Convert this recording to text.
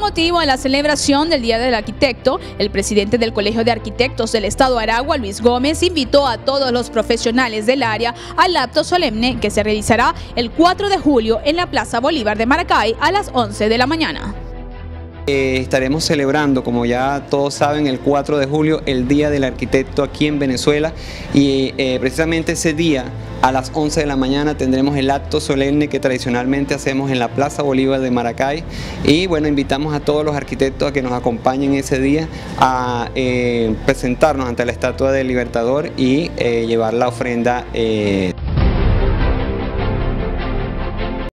motivo a la celebración del Día del Arquitecto, el presidente del Colegio de Arquitectos del Estado Aragua, Luis Gómez, invitó a todos los profesionales del área al acto solemne que se realizará el 4 de julio en la Plaza Bolívar de Maracay a las 11 de la mañana. Estaremos celebrando, como ya todos saben, el 4 de julio, el Día del Arquitecto aquí en Venezuela, y precisamente ese día a las 11 de la mañana tendremos el acto solemne que tradicionalmente hacemos en la Plaza Bolívar de Maracay. Y bueno, invitamos a todos los arquitectos a que nos acompañen ese día a presentarnos ante la estatua del Libertador y llevar la ofrenda